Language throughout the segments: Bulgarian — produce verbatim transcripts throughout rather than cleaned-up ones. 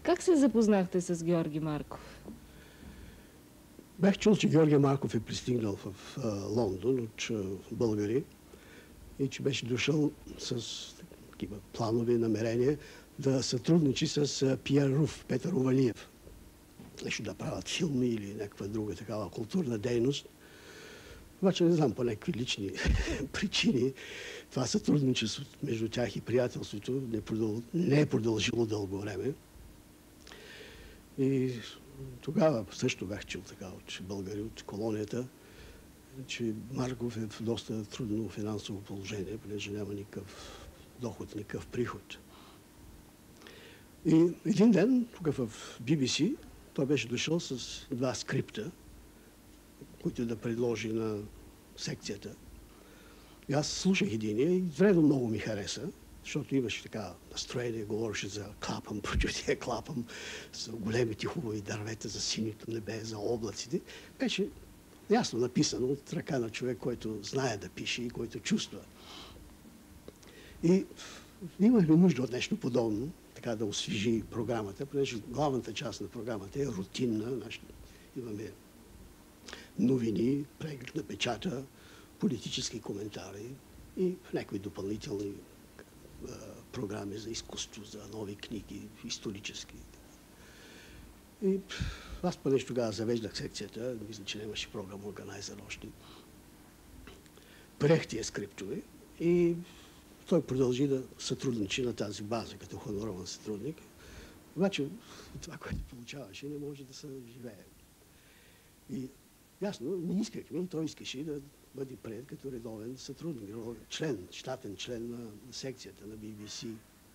Как се запознахте с Георги Марков? Бях чул, че Георги Марков е пристигнал в а, Лондон от а, българи и че беше дошъл с такива планови намерения да сътрудничи с а, Пиер Руф, Петър Увалиев. Нещо да правят филми или някаква друга такава културна дейност. Обаче не знам, по някакви лични причини това сътрудничество между тях и приятелството не, продъл... не е продължило дълго време. И тогава също бях чул така от българи, от колонията, че Марков е в доста трудно финансово положение, понеже няма никакъв доход, никакъв приход. И един ден, тук в Би Би Си, той беше дошъл с два скрипта, които да предложи на секцията. И аз слушах единия и вредно много ми хареса, защото имаше така настроение, говореше за клапам, прочутия клапам, за големите хубави дървета, за синито небе, за облаците. Беше ясно написано от ръка на човек, който знае да пише и който чувства. И имахме нужда от нещо подобно, така да освежи програмата, понеже главната част на програмата е рутинна. Имаме новини, преглед на печата, политически коментари и някои допълнителни а, програми за изкуство, за нови книги, исторически. И аз понеже тогава завеждах секцията, мисля, че нямаше програм органайзър още. Приех тия скриптове и той продължи да сътрудничи на тази база, като хонорован сътрудник. Обаче това, което получаваше, не може да се живее. И ясно, не искахме и той искаше да бъде приет като редовен сътрудник, член, щатен член на секцията на Би Би Си.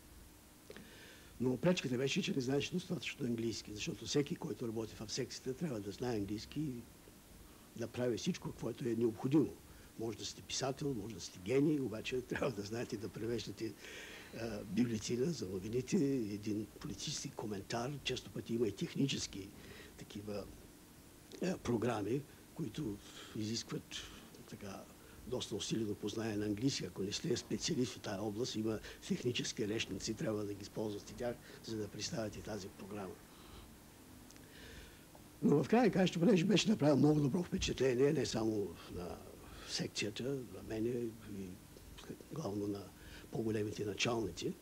Но пречката беше, че не знаеше достатъчно английски, защото всеки, който работи в секцията, трябва да знае английски и да прави всичко, което е необходимо. Може да сте писател, може да сте гений, обаче трябва да знаете да превеждате а, бюлетина за новините, един политически коментар. Често пъти има и технически такива а, програми, които изискват така доста усилено познание на английски. Ако не сте специалист в тази област, има технически речници, трябва да ги използвате тях, за да представите тази програма. Но в крайна краища, понеже беше направил много добро впечатление, не само на секцията, на мене и главно на по-големите началници.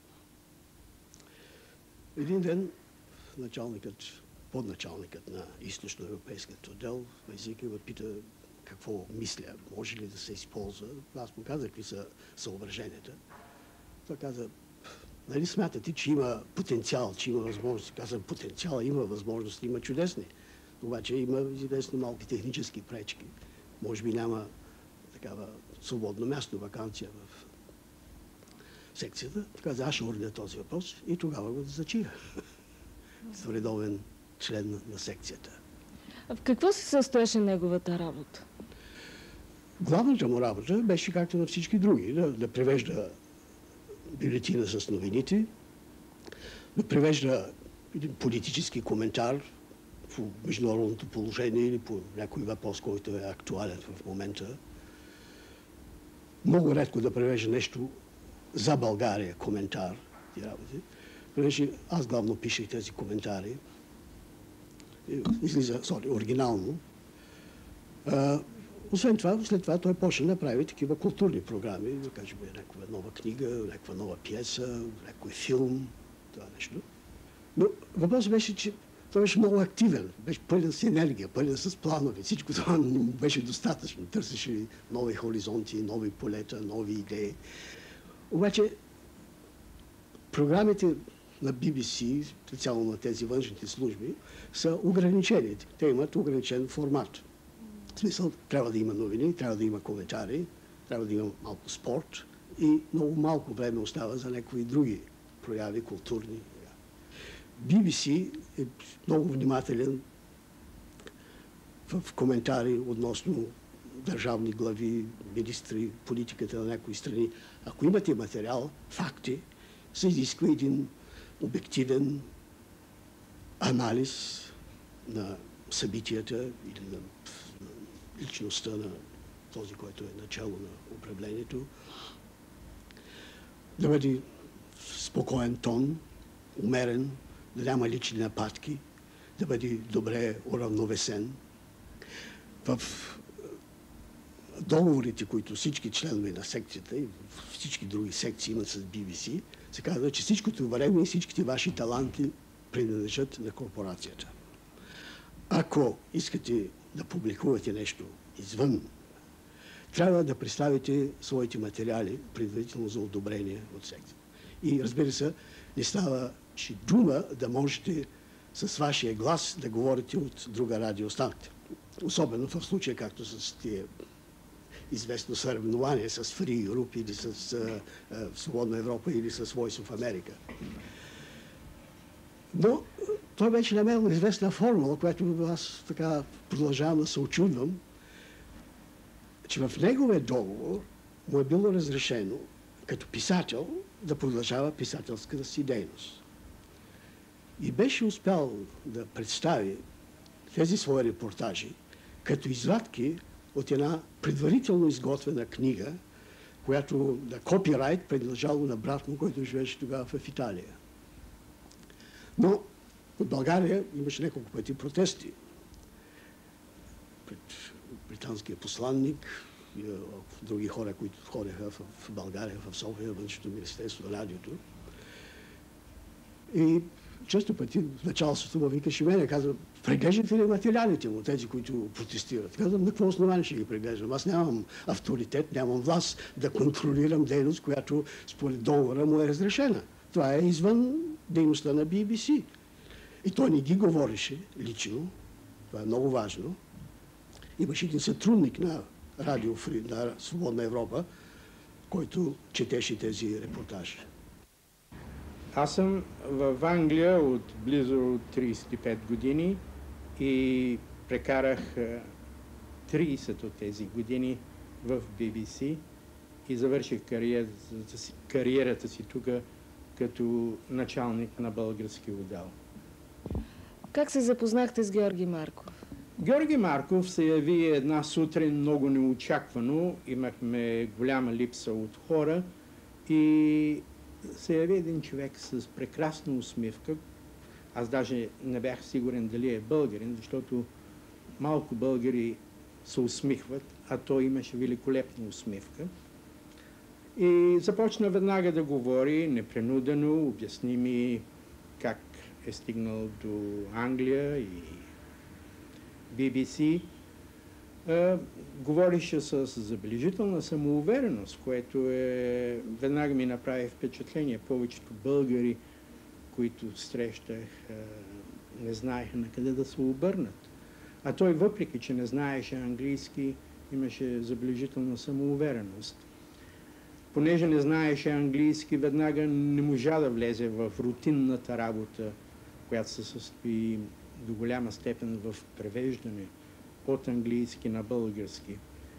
Един ден началникът, подначалникът на източноевропейският отдел в езика ме пита какво мисля, може ли да се използва. Аз му казах какви са съображенията. Той каза, нали смятате, че има потенциал, че има възможности. Казвам, потенциал има възможности, има чудесни. Обаче има известни малки технически пречки. Може би няма такава свободно място, ваканция в секцията. Така, аз ще уредя този въпрос и тогава го зачих. С редовен член на секцията. А в какво се състоеше неговата работа? Главната му работа беше както на всички други. Да, да превежда бюлетина с новините, да превежда един политически коментар по международното положение или по някой въпрос, който е актуален в момента. Много редко да превежда нещо за България, коментар, ти работи. Понеже аз главно пишех тези коментари. Излиза, сори, оригинално. А, освен това, след това той почна да прави такива културни програми, да кажем някаква нова книга, някаква нова пиеса, някой филм, това нещо. Но въпросът беше, че той беше много активен, беше пълен с енергия, пълен с планове. Всичко това не беше достатъчно. Търсеше нови хоризонти, нови полета, нови идеи. Обаче програмите на Би Би Си, специално на тези външните служби, са ограничени. Те имат ограничен формат. В смисъл, трябва да има новини, трябва да има коментари, трябва да има малко спорт и много малко време остава за някои други прояви, културни. Би Би Си е много внимателен в коментари относно държавни глави, министри, политиката на някои страни. Ако имате материал, факти, се изисква един обективен анализ на събитията или на личността на този, който е начало на управлението. Да бъде спокоен тон, умерен, да няма лични нападки, да бъде добре уравновесен. В договорите, които всички членове на секцията и всички други секции имат с Би Би Си, се казва, че всичкото време и всичките ваши таланти принадлежат на корпорацията. Ако искате да публикувате нещо извън, трябва да представите своите материали предварително за одобрение от секцията. И разбира се, не става че дума да можете с вашия глас да говорите от друга радиостанция. Особено в случая, както с тия известно съревнование с Free Europe или с uh, uh, Свободна Европа или с Voice of America. Но той беше намерил известна формула, която аз така продължавам да се очудвам, че в неговия договор му е било разрешено като писател да продължава писателската си дейност. И беше успял да представи тези свои репортажи като извадки от една предварително изготвена книга, която на копирайт принадлежало на брат му, който живееше тогава в Италия. Но от България имаше няколко пъти протести пред британския посланник и други хора, които ходеха в България, в София, външното министерство, радиото. И често пъти в началството му викаше мене, казва, преглеждате ли материалите му, тези, които протестират? Казвам, на какво основание ще ги преглеждам? Аз нямам авторитет, нямам власт да контролирам дейност, която според договора му е разрешена. Това е извън дейността на Би Би Си. И той не ги говореше лично, това е много важно. Имаше един сътрудник на Радио Фри, на Свободна Европа, който четеше тези репортажи. Аз съм в Англия от близо трийсет и пет години и прекарах трийсет от тези години в Би Би Си и завърших кариерата си, кариерата си тук като началник на български отдел. Как се запознахте с Георги Марков? Георги Марков се яви една сутрин много неочаквано. Имахме голяма липса от хора и се яви един човек с прекрасна усмивка. Аз даже не бях сигурен дали е българин, защото малко българи се усмихват, а той имаше великолепна усмивка. И започна веднага да говори, непринудено, обясни ми как е стигнал до Англия и Би Би Си. Говорише с забележителна самоувереност, което е, веднага ми направи впечатление. Повечето българи, които срещах, не знаеха на къде да се обърнат. А той, въпреки че не знаеше английски, имаше забележителна самоувереност. Понеже не знаеше английски, веднага не можа да влезе в рутинната работа, която се състои до голяма степен в превеждане от английски на български.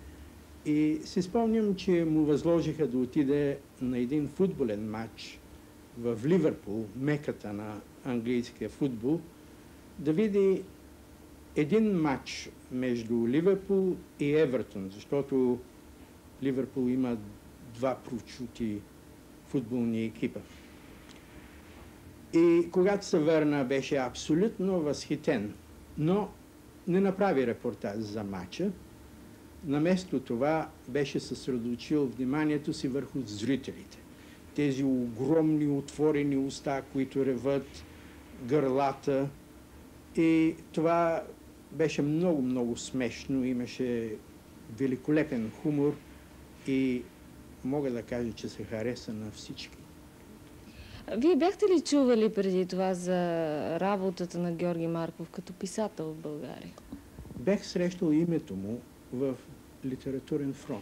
И си спомням, че му възложиха да отиде на един футболен матч в Ливърпул, меката на английския футбол, да види един матч между Ливърпул и Евертон, защото Ливърпул има два прочути футболни екипа. И когато се върна, беше абсолютно възхитен, но не направи репортаж за матча. Наместо това беше съсредоточил вниманието си върху зрителите. Тези огромни отворени уста, които реват, гърлата. И това беше много, много смешно. Имаше великолепен хумор и мога да кажа, че се хареса на всички. Вие бяхте ли чували преди това за работата на Георги Марков като писател в България? Бях срещал името му в литературен фронт,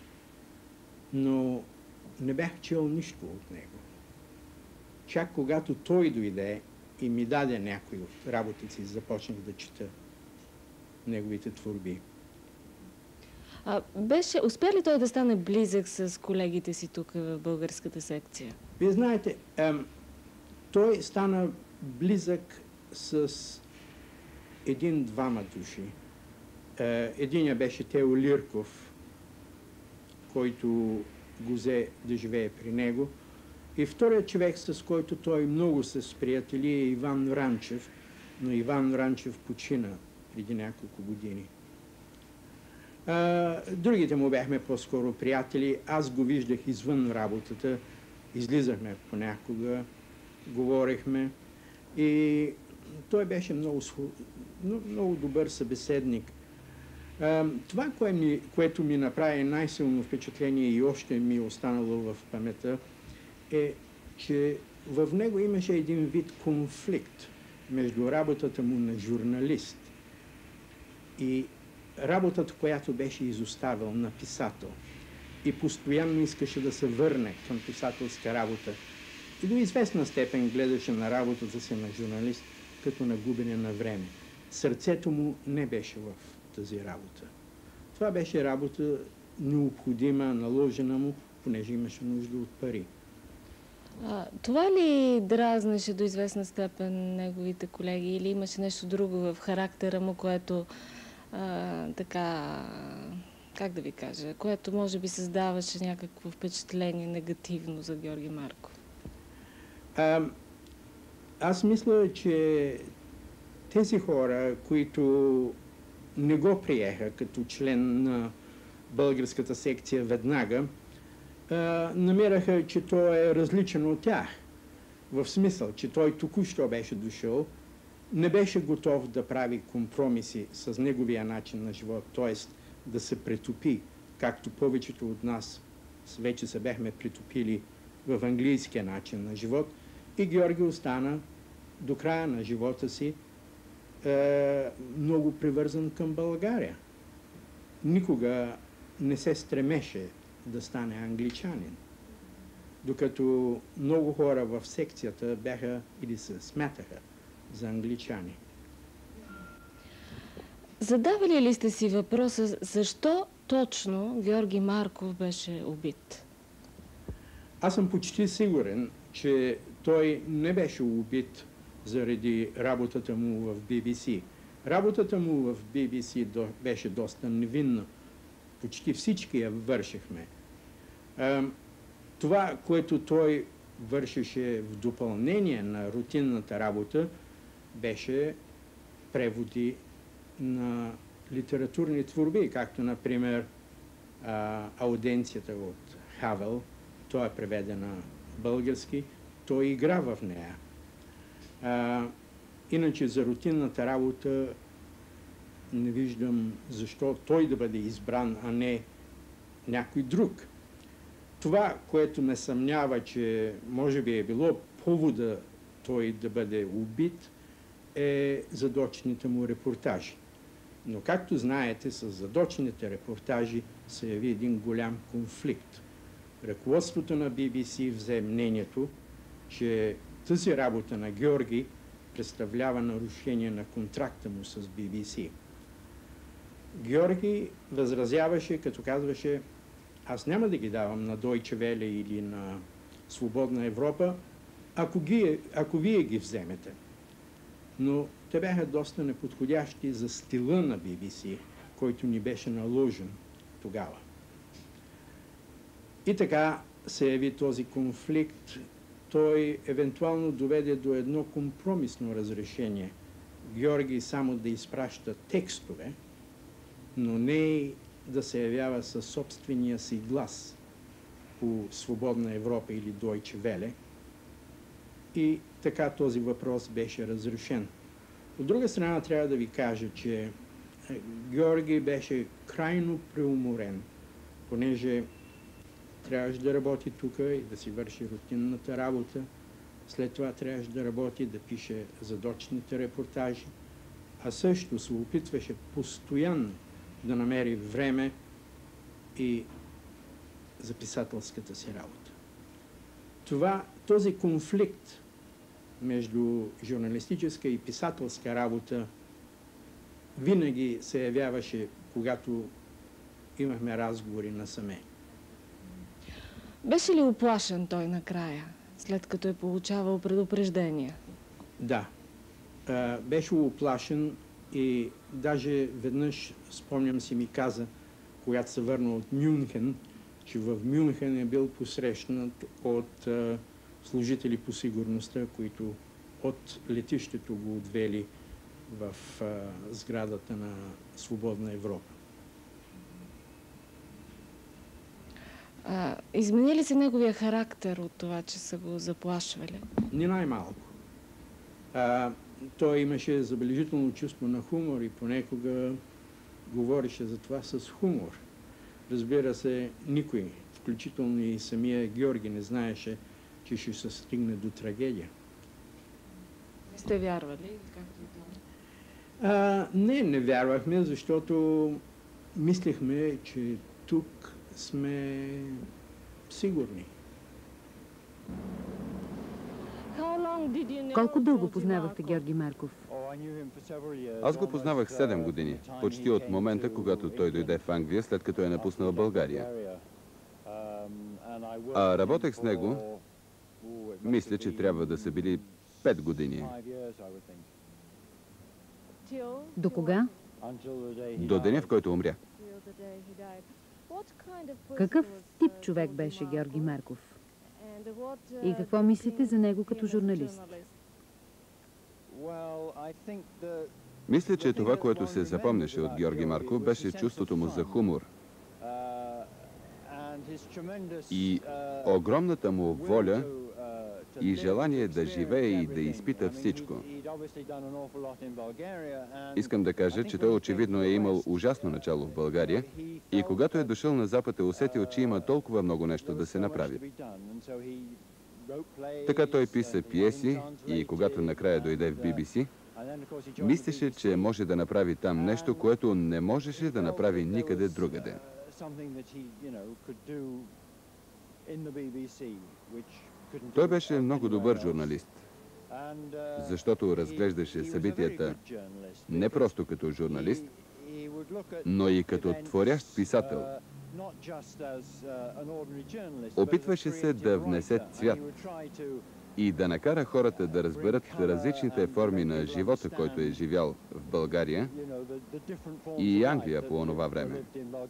но не бях чел нищо от него. Чак когато той дойде и ми даде някои от работите си, започнах да чета неговите творби. А, беше, успя ли той да стане близък с колегите си тук в българската секция? Вие знаете, ем, той стана близък с един-двама души. Е, единия беше Тео Лирков, който го взе да живее при него. И вторият човек, с който той много се сприятели, е Иван Вранчев, но Иван Вранчев почина преди няколко години. А, другите му бяхме по-скоро приятели. Аз го виждах извън работата. Излизахме понякога, говорихме. И той беше много, много добър събеседник. А, това, кое ми, което ми направи най-силно впечатление и още ми е останало в памета, е, че в него имаше един вид конфликт между работата му на журналист и работата, която беше изоставил на писател. И постоянно искаше да се върне към писателска работа. И до известна степен гледаше на работата си на журналист като на губене на време. Сърцето му не беше в тази работа. Това беше работа необходима, наложена му, понеже имаше нужда от пари. А, това ли дразнеше до известна степен неговите колеги или имаше нещо друго в характера му, което а, така, как да ви кажа, което може би създаваше някакво впечатление негативно за Георги Марков? А, аз мисля, че тези хора, които не го приеха като член на българската секция веднага, намираха, че той е различен от тях. В смисъл, че той току-що беше дошъл, не беше готов да прави компромиси с неговия начин на живот, т.е. да се претопи, както повечето от нас вече се бяхме претопили в английския начин на живот. И Георги остана до края на живота си е, много привързан към България. Никога не се стремеше да стане англичанин. Докато много хора в секцията бяха или се смятаха за англичани. Задавали ли сте си въпроса, защо точно Георги Марков беше убит? Аз съм почти сигурен, че той не беше убит заради работата му в Би Би Си. Работата му в Би Би Си беше доста невинна. Почти всички я вършихме. Това, което той вършеше в допълнение на рутинната работа, беше преводи на литературни творби, както, например, Ауденцията от Хавел. Той е преведена български. Той игра в нея. Иначе за рутинната работа не виждам защо той да бъде избран, а не някой друг. Това, което ме съмнява, че може би е било повода той да бъде убит, е задочните му репортажи. Но както знаете, с задочните репортажи се яви един голям конфликт. Ръководството на Би Би Си взе мнението, че тази работа на Георги представлява нарушение на контракта му с Би Би Си. Георги възразяваше, като казваше: аз няма да ги давам на Deutsche Welle или на Свободна Европа, ако, ги, ако вие ги вземете. Но те бяха доста неподходящи за стила на Би Би Си, който ни беше наложен тогава. И така се яви този конфликт. Той евентуално доведе до едно компромисно разрешение. Георги само да изпраща текстове, но не да се явява със собствения си глас по Свободна Европа или Deutsche Welle. И така този въпрос беше разрешен. От друга страна трябва да ви кажа, че Георги беше крайно преуморен, понеже трябваше да работи тук и да си върши рутинната работа. След това трябваше да работи, да пише задочните репортажи, а също се опитваше постоянно да намери време и за писателската си работа. Това, този конфликт между журналистическа и писателска работа винаги се явяваше, когато имахме разговори насаме. Беше ли уплашен той накрая, след като е получавал предупреждения? Да. А, беше уплашен и даже веднъж, спомням си, ми каза, когато се върна от Мюнхен, че в Мюнхен е бил посрещнат от а, служители по сигурността, които от летището го отвели в а, сградата на Свободна Европа. А, измени ли се неговия характер от това, че са го заплашвали? Не най-малко. А, той имаше забележително чувство на хумор и понекога говореше за това с хумор. Разбира се, никой, включително и самия Георги, не знаеше, че ще се стигне до трагедия. Не сте вярвали, както и това? А, не, не вярвахме, защото мислехме, че тук сме сигурни. Колко дълго познавахте Георги Марков? Аз го познавах седем години, почти от момента, когато той дойде в Англия, след като е напуснал България. А работех с него, мисля, че трябва да са били пет години. До кога? До деня, в който умря. Какъв тип човек беше Георги Марков? И какво мислите за него като журналист? Мисля, че това, което се запомняше от Георги Марков, беше чувството му за хумор и огромната му воля и желание да живее и да изпита всичко. Искам да кажа, че той очевидно е имал ужасно начало в България и когато е дошъл на Запад е усетил, че има толкова много нещо да се направи. Така той писа пиеси и когато накрая дойде в Би Би Си, мислеше, че може да направи там нещо, което не можеше да направи никъде другаде. Той беше много добър журналист, защото разглеждаше събитията не просто като журналист, но и като творящ писател. Опитваше се да внесе цвят и да накара хората да разберат различните форми на живота, който е живял в България и Англия по онова време.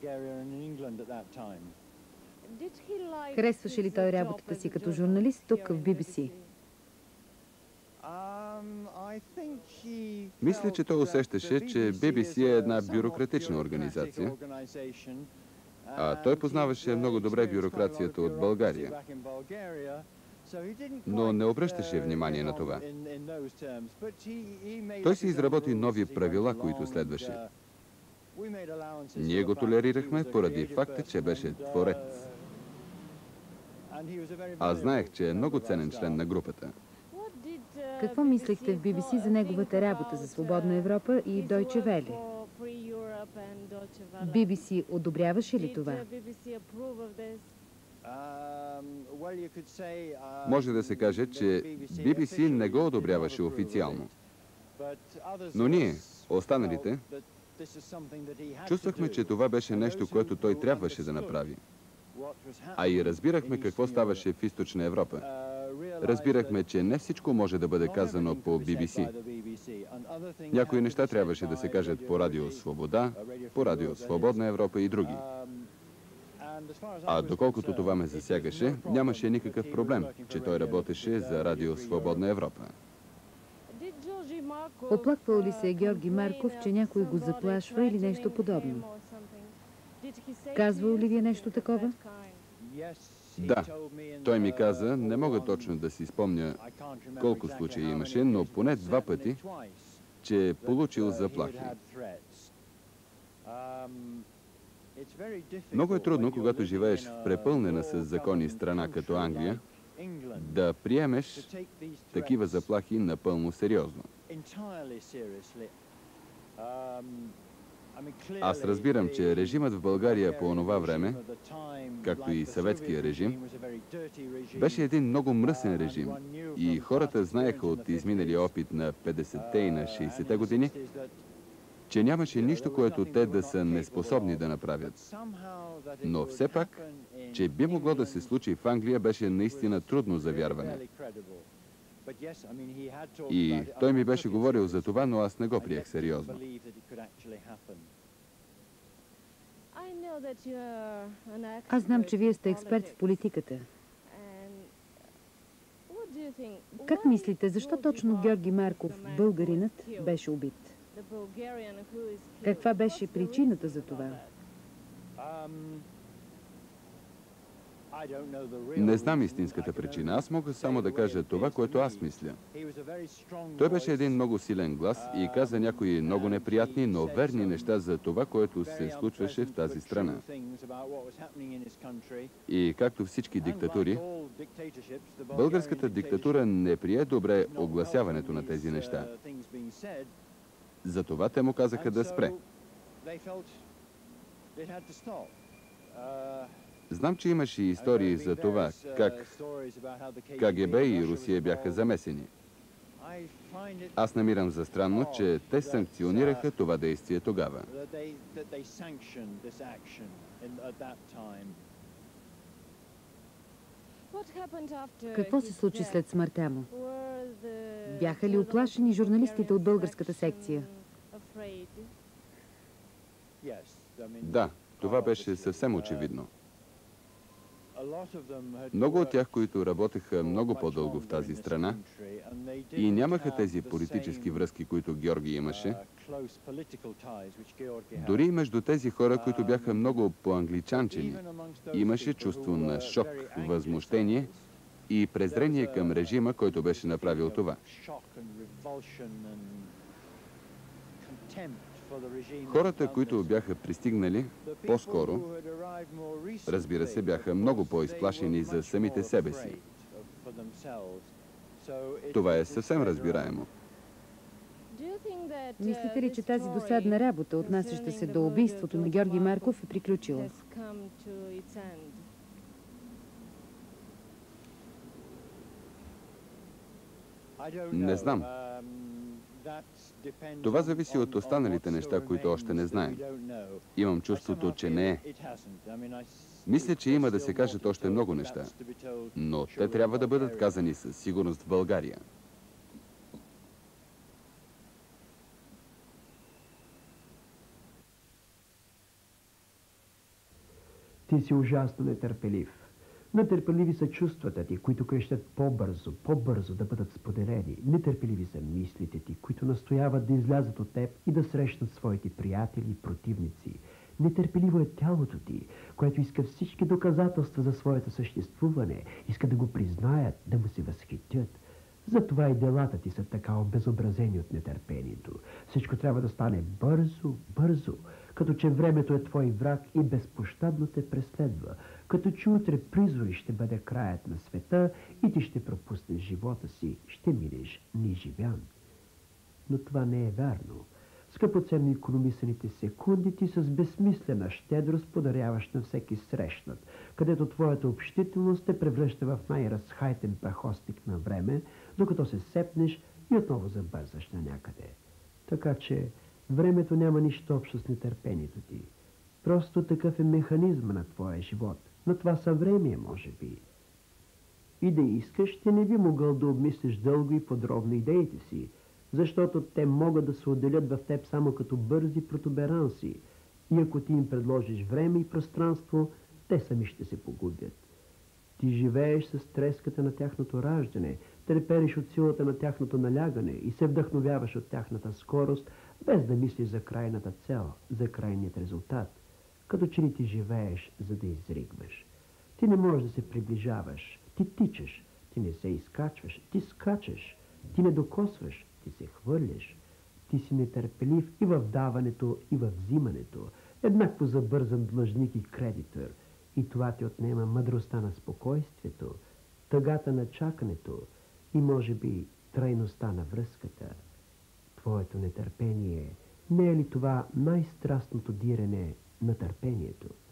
Харесваше ли той работата си като журналист тук в Би Би Си? Мисля, че той усещаше, че Би Би Си е една бюрократична организация, а той познаваше много добре бюрокрацията от България, но не обръщаше внимание на това. Той си изработи нови правила, които следваше. Ние го толерирахме поради факта, че беше творец. Аз знаех, че е много ценен член на групата. Какво мислехте в Би Би Си за неговата работа за Свободна Европа и Deutsche Welle? Би Би Си одобряваше ли това? Може да се каже, че Би Би Си не го одобряваше официално. Но ние, останалите, чувствахме, че това беше нещо, което той трябваше да направи. А и разбирахме какво ставаше в Източна Европа. Разбирахме, че не всичко може да бъде казано по Би Би Си. Някои неща трябваше да се кажат по Радио Свобода, по Радио Свободна Европа и други. А доколкото това ме засягаше, нямаше никакъв проблем, че той работеше за Радио Свободна Европа. Оплаквал ли се е Георги Марков, че някой го заплашва или нещо подобно? Казвал ли ви е нещо такова? Да, той ми каза, не мога точно да си спомня колко случаи имаше, но поне два пъти, че е получил заплахи. Много е трудно, когато живееш в препълнена с закони страна като Англия, да приемеш такива заплахи напълно сериозно. Аз разбирам, че режимът в България по онова време, както и съветския режим, беше един много мръсен режим и хората знаеха от изминалия опит на петдесетте и на шейсетте години, че нямаше нищо, което те да са неспособни да направят. Но все пак, че би могло да се случи в Англия, беше наистина трудно за вярване. И той ми беше говорил за това, но аз не го приех сериозно. Аз знам, че вие сте експерт в политиката. Как мислите, защо точно Георги Марков, българинът, беше убит? Каква беше причината за това? Не знам истинската причина. Аз мога само да кажа това, което аз мисля. Той беше един много силен глас и каза някои много неприятни, но верни неща за това, което се случваше в тази страна. И както всички диктатури, българската диктатура не прие добре огласяването на тези неща. Затова те му казаха да спре. Знам, че имаше истории за това, как КГБ и Русия бяха замесени. Аз намирам за странно, че те санкционираха това действие тогава. Какво се случи след смъртта му? Бяха ли уплашени журналистите от българската секция? Да, това беше съвсем очевидно. Много от тях, които работеха много по-дълго в тази страна и нямаха тези политически връзки, които Георги имаше, дори между тези хора, които бяха много по-англичанчени, имаше чувство на шок, възмущение и презрение към режима, който беше направил това. Хората, които бяха пристигнали по-скоро, разбира се, бяха много по-изплашени за самите себе си. Това е съвсем разбираемо. Мислите ли, че тази досадна работа, отнасяща се до убийството на Георги Марков, е приключила? Не знам. Това зависи от останалите неща, които още не знаем. Имам чувството, че не е. Мисля, че има да се кажат още много неща, но те трябва да бъдат казани със сигурност в България. Ти си ужасно нетърпелив. Нетърпеливи са чувствата ти, които крещят по-бързо, по-бързо да бъдат споделени. Нетърпеливи са мислите ти, които настояват да излязат от теб и да срещнат своите приятели и противници. Нетърпеливо е тялото ти, което иска всички доказателства за своето съществуване, иска да го признаят, да му се възхитят. Затова и делата ти са така обезобразени от нетърпението. Всичко трябва да стане бързо, бързо, като че времето е твой враг и безпощадно те преследва, като че утре призори ще бъде краят на света и ти ще пропуснеш живота си, ще минеш неживян. Но това не е вярно. Скъпоценно икономисаните секунди ти с безсмислена щедрост подаряваш на всеки срещнат, където твоята общителност те превръща в най-разхайтен прахосник на време, докато се сепнеш и отново забързаш на някъде. Така че времето няма нищо общо с нетърпението ти. Просто такъв е механизма на твоя живот. На това съвремие, може би. И да искаш, ти не би могъл да обмислиш дълго и подробно идеите си, защото те могат да се отделят в теб само като бързи протуберанси. И ако ти им предложиш време и пространство, те сами ще се погубят. Ти живееш с треската на тяхното раждане, трепериш от силата на тяхното налягане и се вдъхновяваш от тяхната скорост, без да мислиш за крайната цел, за крайният резултат. Като че ли ти живееш, за да изригваш. Ти не можеш да се приближаваш, ти тичаш, ти не се изкачваш, ти скачаш, ти не докосваш, ти се хвърляш. Ти си нетърпелив и в даването, и в взимането, еднакво забързан длъжник и кредитор. И това ти отнема мъдростта на спокойствието, тъгата на чакането и може би трайността на връзката. Твоето нетърпение, не е ли това най-страстното дирене на търпението?